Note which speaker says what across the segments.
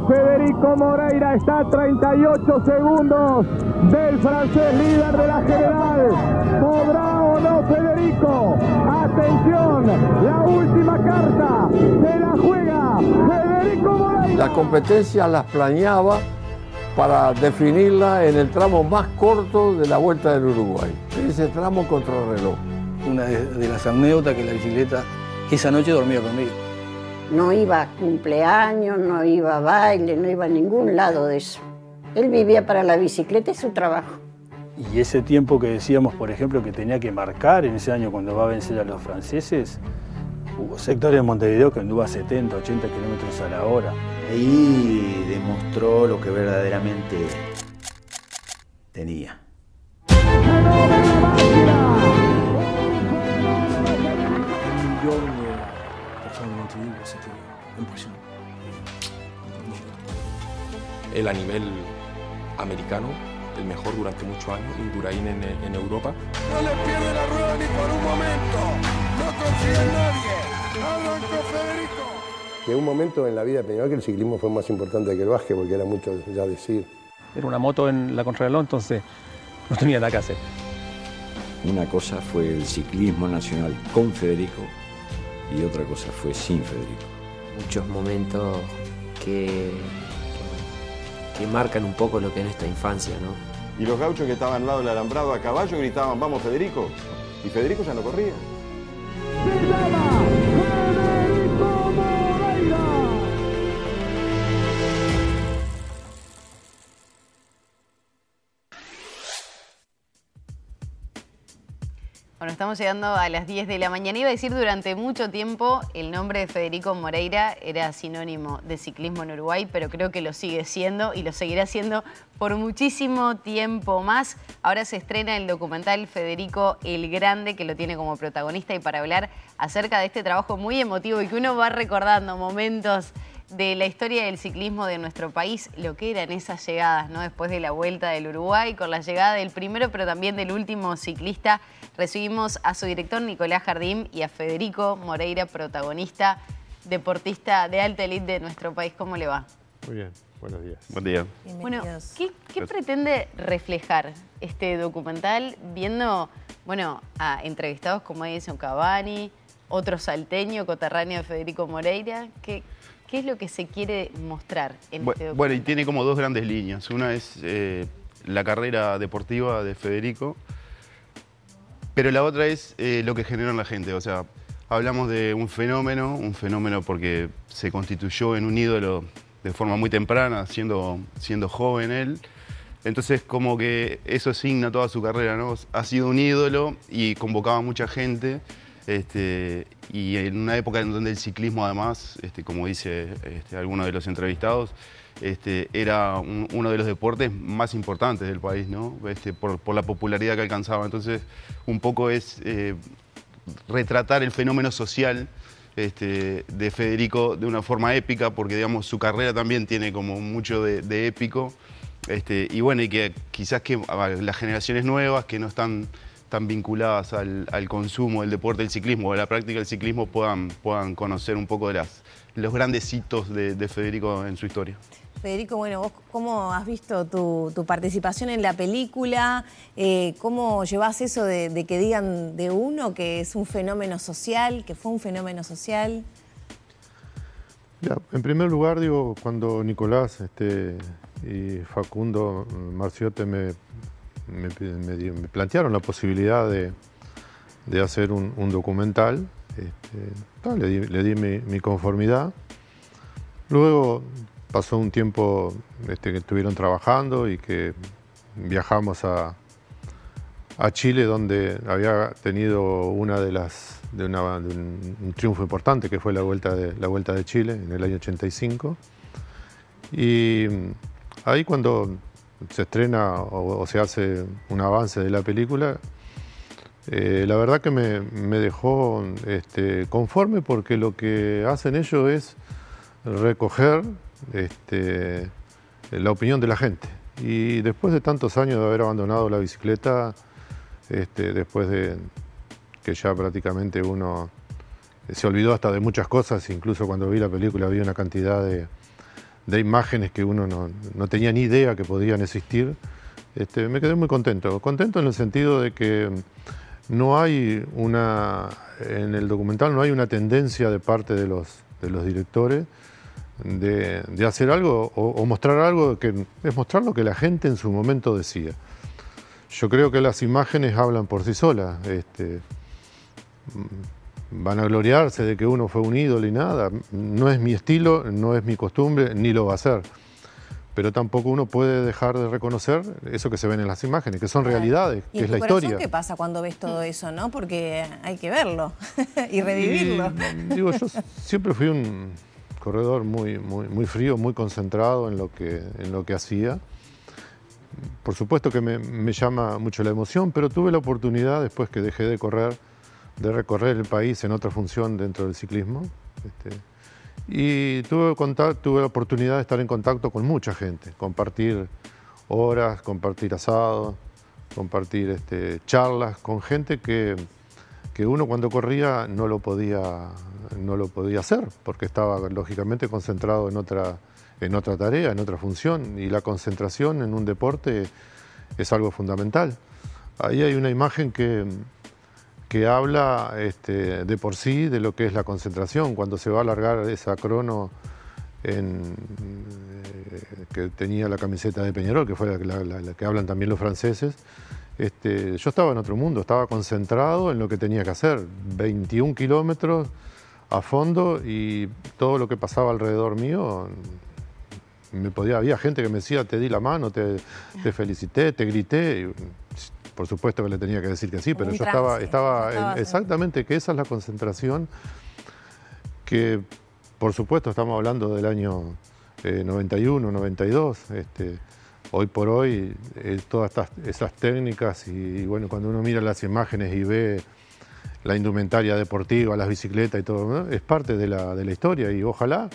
Speaker 1: Federico Moreira está a 38 segundos del francés líder de la general. ¿Podrá o no Federico? Atención, la última carta se la juega Federico Moreira.
Speaker 2: La competencia las planeaba para definirla en el tramo más corto de la Vuelta del Uruguay, ese tramo contrarreloj.
Speaker 3: Una de las anécdotas que la bicicleta esa noche dormía conmigo.
Speaker 4: No iba a cumpleaños, no iba a baile, no iba a ningún lado de eso. Él vivía para la bicicleta y su trabajo.
Speaker 3: Y ese tiempo que decíamos, por ejemplo, que tenía que marcar en ese año cuando va a vencer a los franceses, hubo sectores de Montevideo que anduvo a 70, 80 kilómetros a la hora.
Speaker 5: Ahí demostró lo que verdaderamente tenía.
Speaker 6: Él a nivel americano, el mejor durante muchos años, Indurain en Europa.
Speaker 7: No le pierde la rueda ni por un momento, no confía en nadie, arrancó Federico.
Speaker 8: Que un momento en la vida de Peñarol que el ciclismo fue más importante que el básquet, porque era mucho ya decir.
Speaker 9: Era una moto en la contrarreloj, entonces no tenía nada que hacer.
Speaker 10: Una cosa fue el ciclismo nacional con Federico y otra cosa fue sin Federico.
Speaker 11: Muchos momentos que marcan un poco lo que es nuestra infancia, ¿no?
Speaker 12: Y los gauchos que estaban al lado del alambrado a caballo gritaban, vamos Federico, y Federico ya no corría.
Speaker 13: Bueno, estamos llegando a las 10 de la mañana. Iba a decir, durante mucho tiempo el nombre de Federico Moreira era sinónimo de ciclismo en Uruguay, pero creo que lo sigue siendo y lo seguirá siendo por muchísimo tiempo más. Ahora se estrena el documental Federico el Grande, que lo tiene como protagonista, y para hablar acerca de este trabajo muy emotivo y que uno va recordando momentos de la historia del ciclismo de nuestro país, lo que eran esas llegadas, ¿no? Después de la Vuelta del Uruguay, con la llegada del primero, pero también del último ciclista, recibimos a su director Nicolás Jardim y a Federico Moreira, protagonista, deportista de alta elite de nuestro país. ¿Cómo le va?
Speaker 8: Muy bien, buenos días.
Speaker 12: Buen día.
Speaker 13: Bueno, ¿qué pretende reflejar este documental viendo, bueno, a entrevistados como Edison Cavani, otro salteño, coterráneo de Federico Moreira? ¿Qué es lo que se quiere mostrar en este documental?
Speaker 14: Bueno, y tiene como dos grandes líneas. Una es la carrera deportiva de Federico, pero la otra es lo que generó en la gente. O sea, hablamos de un fenómeno porque se constituyó en un ídolo de forma muy temprana, siendo joven él. Entonces, como que eso asigna toda su carrera, ¿no? Ha sido un ídolo y convocaba a mucha gente. Y en una época en donde el ciclismo, además, como dice alguno de los entrevistados, era uno de los deportes más importantes del país, ¿no? Por la popularidad que alcanzaba. Entonces, un poco es retratar el fenómeno social de Federico de una forma épica, porque, digamos, su carrera también tiene como mucho de épico. Y bueno, y que quizás que las generaciones nuevas que no están tan vinculadas al consumo del deporte del ciclismo o a la práctica del ciclismo puedan conocer un poco de los grandes hitos de Federico en su historia.
Speaker 15: Federico, bueno, vos cómo has visto tu participación en la película, cómo llevas eso de que digan de uno que es un fenómeno social, que fue un fenómeno social.
Speaker 8: Ya, en primer lugar, digo, cuando Nicolás y Facundo Marciote me plantearon la posibilidad de hacer un documental, le di mi conformidad. Luego pasó un tiempo que estuvieron trabajando y que viajamos a Chile, donde había tenido un triunfo importante, que fue la Vuelta de Chile en el año 85. Y ahí, cuando se estrena o se hace un avance de la película, la verdad que me dejó conforme, porque lo que hacen ellos es recoger la opinión de la gente. Y después de tantos años de haber abandonado la bicicleta, después de que ya prácticamente uno se olvidó hasta de muchas cosas, incluso cuando vi la película vi una cantidad de de imágenes que uno no tenía ni idea que podían existir, me quedé muy contento. Contento en el sentido de que no hay en el documental no hay una tendencia de parte de los directores de hacer algo o mostrar algo que es mostrar lo que la gente en su momento decía. Yo creo que las imágenes hablan por sí solas. Van a gloriarse de que uno fue un ídolo y nada. No es mi estilo, no es mi costumbre, ni lo va a ser. Pero tampoco uno puede dejar de reconocer eso que se ven en las imágenes, que son realidades, que es la historia.
Speaker 15: ¿Qué pasa cuando ves todo eso, no? Porque hay que verlo y revivirlo.
Speaker 8: Digo, yo siempre fui un corredor muy frío, muy concentrado en lo que hacía. Por supuesto que me llama mucho la emoción, pero tuve la oportunidad, después que dejé de correr, de recorrer el país en otra función dentro del ciclismo. Y tuve la oportunidad de estar en contacto con mucha gente, compartir horas, compartir asados, compartir charlas con gente que uno cuando corría no lo podía hacer, porque estaba lógicamente concentrado en otra tarea, en otra función, y la concentración en un deporte es algo fundamental. Ahí hay una imagen que habla de por sí de lo que es la concentración. Cuando se va a largar esa crono que tenía la camiseta de Peñarol, que fue la que hablan también los franceses, yo estaba en otro mundo, estaba concentrado en lo que tenía que hacer. 21 kilómetros a fondo y todo lo que pasaba alrededor mío, había gente que me decía, te di la mano, te felicité, te grité. Y, por supuesto que le tenía que decir que sí, pero yo estaba exactamente, que esa es la concentración que, por supuesto, estamos hablando del año 91, 92. Hoy por hoy, todas esas técnicas y bueno, cuando uno mira las imágenes y ve la indumentaria deportiva, las bicicletas y todo, ¿no? Es parte de la historia y ojalá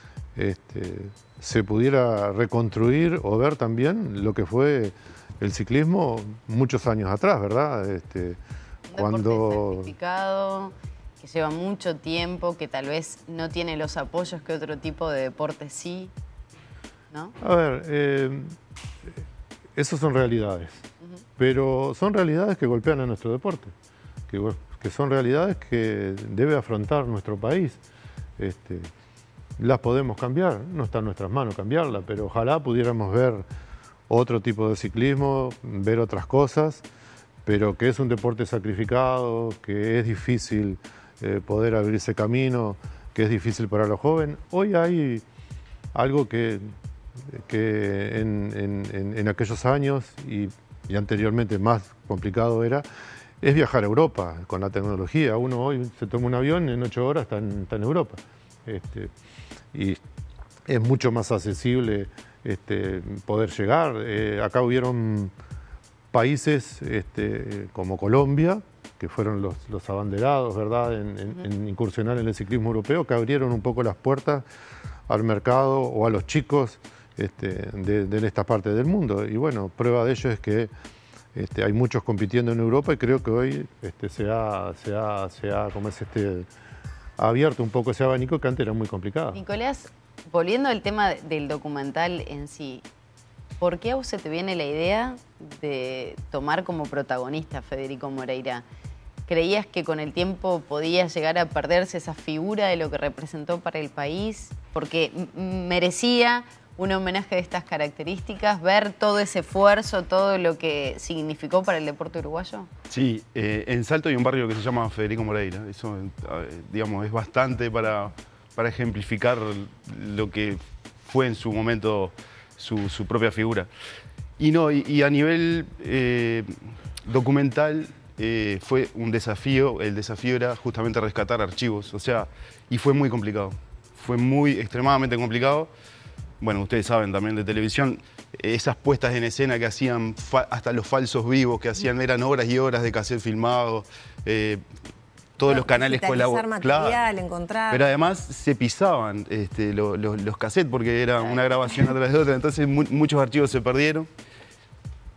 Speaker 8: se pudiera reconstruir o ver también lo que fue el ciclismo muchos años atrás, ¿verdad?
Speaker 13: Cuando sacrificado, que lleva mucho tiempo, que tal vez no tiene los apoyos que otro tipo de deporte sí, ¿no?
Speaker 8: A ver, esas son realidades, pero son realidades que golpean a nuestro deporte, que son realidades que debe afrontar nuestro país. Las podemos cambiar, no está en nuestras manos cambiarlas, pero ojalá pudiéramos ver otro tipo de ciclismo, ver otras cosas, pero que es un deporte sacrificado, que es difícil poder abrirse camino, que es difícil para los jóvenes. Hoy hay algo que en aquellos años y anteriormente más complicado es viajar a Europa con la tecnología. Uno hoy se toma un avión, en 8 horas está en Europa. Y es mucho más accesible poder llegar. Acá hubieron países como Colombia, que fueron los abanderados, ¿verdad?, en incursionar en el ciclismo europeo, que abrieron un poco las puertas al mercado o a los chicos de esta parte del mundo. Y bueno, prueba de ello es que hay muchos compitiendo en Europa y creo que hoy se ha abierto un poco ese abanico que antes era muy complicado.
Speaker 13: Nicolás, volviendo al tema del documental en sí, ¿por qué a vos se te viene la idea de tomar como protagonista a Federico Moreira? ¿Creías que con el tiempo podía llegar a perderse esa figura de lo que representó para el país? Porque merecía un homenaje de estas características, ver todo ese esfuerzo, todo lo que significó para el deporte uruguayo.
Speaker 14: Sí, en Salto hay un barrio que se llama Federico Moreira. Eso, digamos, es bastante para ejemplificar lo que fue en su momento su propia figura. Y a nivel documental fue un desafío. El desafío era justamente rescatar archivos, o sea, y fue muy complicado. Fue extremadamente complicado. Bueno, ustedes saben también de televisión, esas puestas en escena que hacían hasta los falsos vivos, que hacían, eran horas y horas de cassette filmado, todos los canales colaboraban.
Speaker 15: Material, encontrar.
Speaker 14: Pero además se pisaban los cassettes porque era una grabación atrás de otra, entonces muchos archivos se perdieron.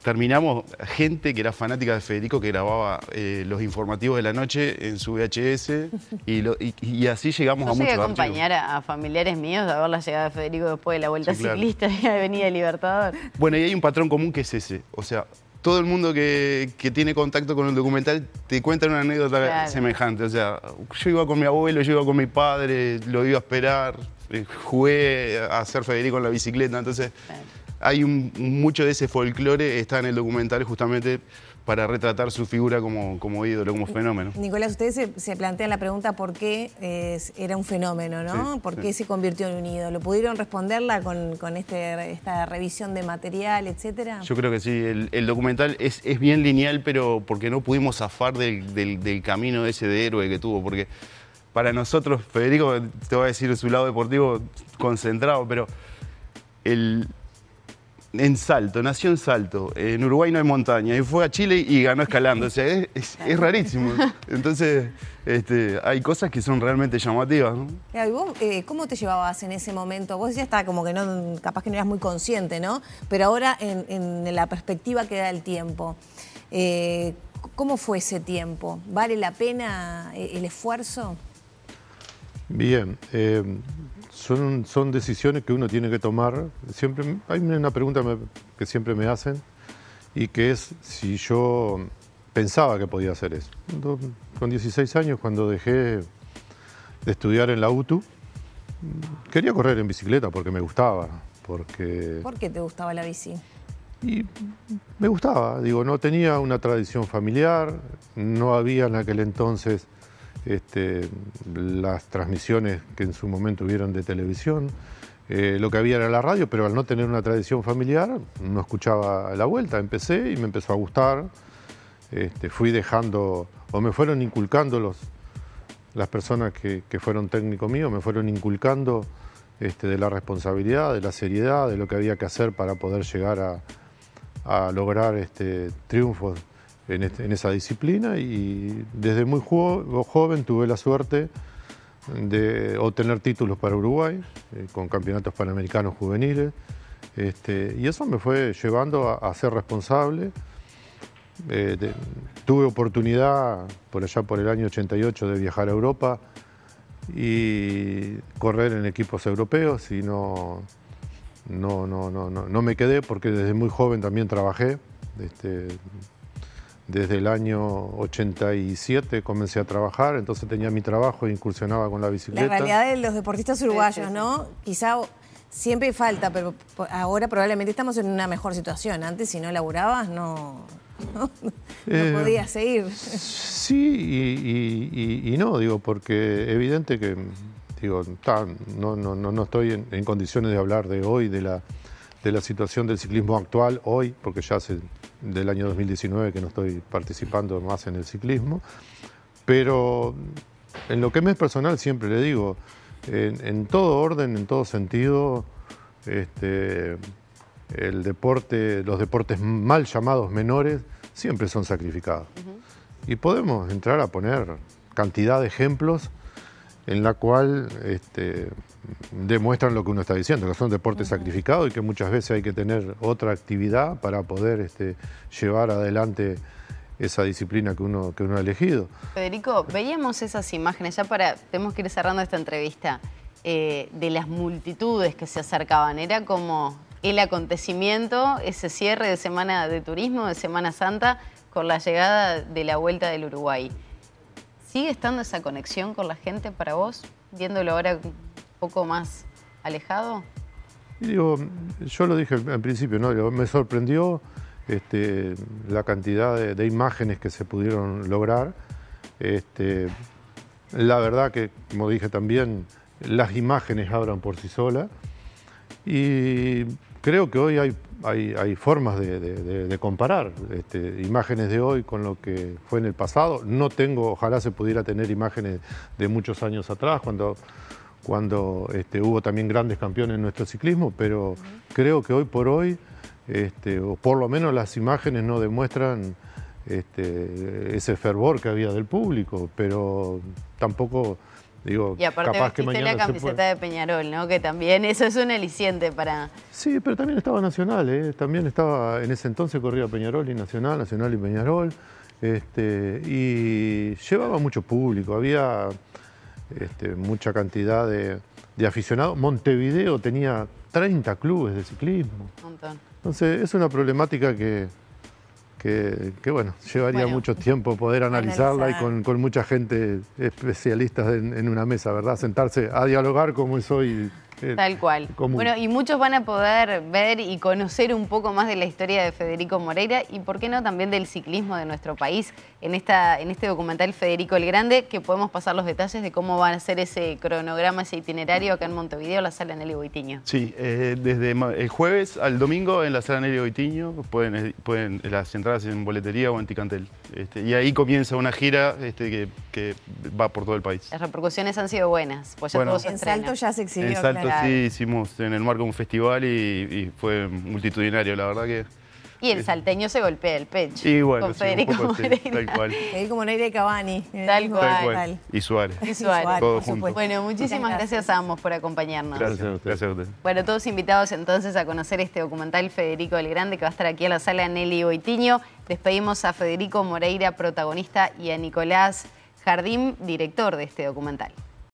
Speaker 14: terminamos, gente que era fanática de Federico, que grababa los informativos de la noche en su VHS y así llegamos a muchos
Speaker 13: archivos.
Speaker 14: archivos.
Speaker 13: Acompañar a familiares míos a ver la llegada de Federico después de la Vuelta
Speaker 14: Sí, claro.
Speaker 13: Ciclista de Avenida Libertador.
Speaker 14: Bueno, y hay un patrón común que es ese. O sea, todo el mundo que tiene contacto con el documental te cuenta una anécdota
Speaker 13: Claro.
Speaker 14: semejante. O sea, yo iba con mi abuelo, yo iba con mi padre, lo iba a esperar, jugué a hacer Federico en la bicicleta. Entonces, hay mucho de ese folclore está en el documental justamente para retratar su figura como ídolo, como fenómeno.
Speaker 15: Nicolás, ustedes se plantean la pregunta por qué era un fenómeno, ¿no?
Speaker 14: Sí,
Speaker 15: ¿Por
Speaker 14: sí.
Speaker 15: qué se convirtió en un ídolo? ¿Pudieron responderla con esta revisión de material, etcétera?
Speaker 14: Yo creo que sí, el documental es bien lineal, pero porque no pudimos zafar del camino ese de héroe que tuvo, porque para nosotros, Federico, te voy a decir su lado deportivo concentrado, pero en Salto, nació en Salto, en Uruguay no hay montaña, y fue a Chile y ganó escalando, o sea, es rarísimo. Entonces, hay cosas que son realmente llamativas, ¿no?
Speaker 15: Claro, ¿y vos cómo te llevabas en ese momento? Vos ya está como que no, capaz que no eras muy consciente, ¿no? Pero ahora en la perspectiva que da el tiempo, ¿cómo fue ese tiempo? ¿Vale la pena el esfuerzo?
Speaker 8: Bien, son decisiones que uno tiene que tomar. Siempre hay una pregunta que siempre me hacen y que es si yo pensaba que podía hacer eso. Con 16 años, cuando dejé de estudiar en la UTU, quería correr en bicicleta porque me gustaba.
Speaker 15: ¿Por qué te gustaba la bici?
Speaker 8: Y me gustaba, digo, no tenía una tradición familiar, no había en aquel entonces las transmisiones que en su momento hubieron de televisión. Lo que había era la radio, pero al no tener una tradición familiar, no escuchaba la vuelta. Empecé y me empezó a gustar. Fui dejando, o me fueron inculcando las personas que fueron técnicos míos, me fueron inculcando de la responsabilidad, de la seriedad, de lo que había que hacer para poder llegar a lograr triunfos en esa disciplina, y desde muy joven tuve la suerte de obtener títulos para Uruguay con campeonatos panamericanos juveniles, y eso me fue llevando a ser responsable. Tuve oportunidad por allá por el año 88 de viajar a Europa y correr en equipos europeos, y no me quedé porque desde muy joven también trabajé. Desde el año 87 comencé a trabajar, entonces tenía mi trabajo e incursionaba con la bicicleta.
Speaker 15: La realidad de los deportistas uruguayos, ¿no? Quizá siempre falta, pero ahora probablemente estamos en una mejor situación. Antes, si no laburabas, no podías seguir.
Speaker 8: Sí y no, digo, porque evidente que digo, no estoy en condiciones de hablar de hoy, de la situación del ciclismo actual hoy, porque ya hace del año 2019 que no estoy participando más en el ciclismo, pero en lo que me es personal siempre le digo, en todo orden, en todo sentido, el deporte, los deportes mal llamados menores siempre son sacrificados. Y podemos entrar a poner cantidad de ejemplos en la cual demuestran lo que uno está diciendo, que son deportes sacrificados y que muchas veces hay que tener otra actividad para poder llevar adelante esa disciplina que uno ha elegido.
Speaker 13: Federico, veíamos esas imágenes, tenemos que ir cerrando esta entrevista, de las multitudes que se acercaban. Era como el acontecimiento, ese cierre de semana de turismo, de Semana Santa, con la llegada de la Vuelta del Uruguay. ¿Sigue estando esa conexión con la gente para vos, viéndolo ahora un poco más alejado?
Speaker 8: Y digo, yo lo dije al principio, ¿no? Digo, me sorprendió la cantidad de imágenes que se pudieron lograr. La verdad que, como dije también, las imágenes hablan por sí solas. Y creo que hoy hay formas de comparar imágenes de hoy con lo que fue en el pasado. No tengo, ojalá se pudiera tener imágenes de muchos años atrás, cuando hubo también grandes campeones en nuestro ciclismo, pero creo que hoy por hoy, o por lo menos las imágenes no demuestran ese fervor que había del público, pero tampoco Digo,
Speaker 13: Y aparte
Speaker 8: capaz que
Speaker 13: vestiste
Speaker 8: mañana
Speaker 13: la
Speaker 8: se
Speaker 13: camiseta
Speaker 8: puede.
Speaker 13: de Peñarol, ¿no? Que también eso es un aliciente para...
Speaker 8: Sí, pero también estaba Nacional, ¿eh? También estaba, en ese entonces corría Peñarol y Nacional, Nacional y Peñarol. Y llevaba mucho público, había mucha cantidad de aficionados. Montevideo tenía 30 clubes de ciclismo.
Speaker 13: Un montón.
Speaker 8: Entonces es una problemática que bueno, llevaría mucho tiempo poder analizarla y con mucha gente especialistas en una mesa, ¿verdad? Sentarse a dialogar como es hoy.
Speaker 13: Tal cual.
Speaker 8: Común.
Speaker 13: Bueno, y muchos van a poder ver y conocer un poco más de la historia de Federico Moreira y, ¿por qué no?, también del ciclismo de nuestro país en este documental Federico el Grande, que podemos pasar los detalles de cómo va a ser ese cronograma, ese itinerario acá en Montevideo, la sala Nelly Boitiño.
Speaker 14: Sí, desde el jueves al domingo en la sala Nelly Boitiño pueden las entradas en boletería o en Ticantel. Y ahí comienza una gira que va por todo el país.
Speaker 13: Las repercusiones han sido buenas, pues ya todo se
Speaker 15: En
Speaker 13: estrena.
Speaker 15: Salto ya se exhibió.
Speaker 14: En Salto
Speaker 15: claro.
Speaker 14: sí hicimos en el marco de un festival y fue multitudinario, la verdad que...
Speaker 13: Y el salteño se golpea el pecho
Speaker 14: Y bueno,
Speaker 13: con
Speaker 14: sí,
Speaker 13: Federico
Speaker 14: un poco así,
Speaker 13: Moreira.
Speaker 14: tal cual.
Speaker 15: Federico Moreira y Cavani.
Speaker 13: Tal cual.
Speaker 14: Y Suárez.
Speaker 13: Y Suárez.
Speaker 14: Todo
Speaker 15: por
Speaker 14: junto.
Speaker 15: supuesto.
Speaker 13: Bueno, muchísimas gracias a ambos por acompañarnos.
Speaker 14: Gracias a usted.
Speaker 13: Bueno, todos invitados entonces a conocer este documental Federico el Grande, que va a estar aquí en la sala Nelly Boitiño. Despedimos a Federico Moreira, protagonista, y a Nicolás Jardín, director de este documental.